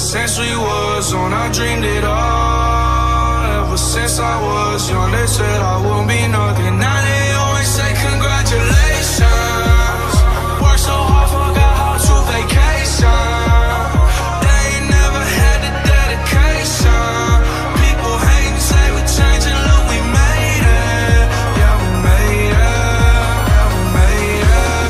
since we was on, I dreamed it all. Ever since I was young, they said I wouldn't be nothing. Now they always say congratulations. Worked so hard, forgot how to vacation. They ain't never had the dedication. People hate and say we changing, look, we made it. Yeah, we made it. Yeah, we made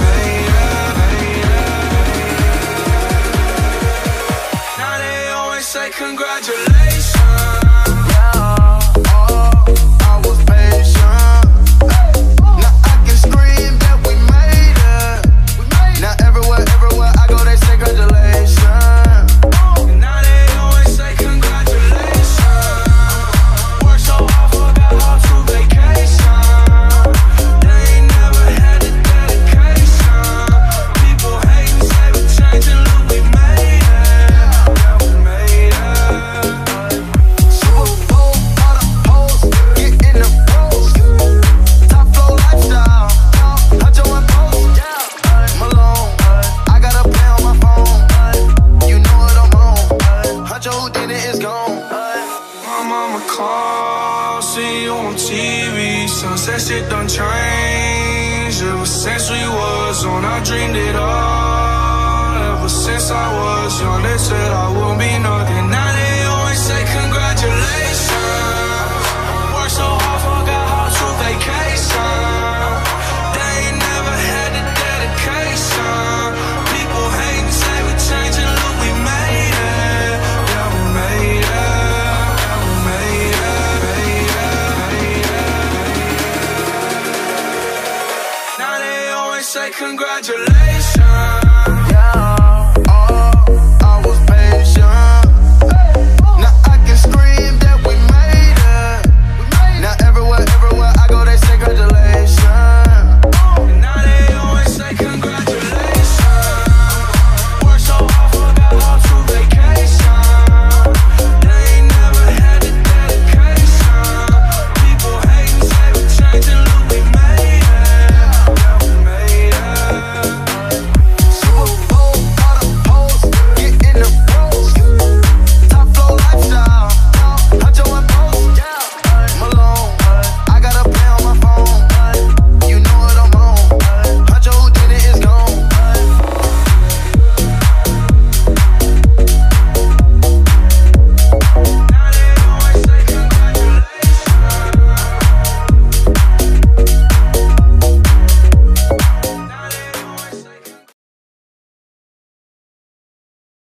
it. Now they always say congratulations. See you on TV, sunset shit done changed. Ever since we was on, I dreamed it all. Ever since I was young, they said I wouldn't be nothing. Now they always say congratulations. Worked so hard, forgot how to vacation. They ain't never had the dedication. People hate and say we changing, look, we made it. Yeah, we made it. Yeah, we made it. Say congratulations.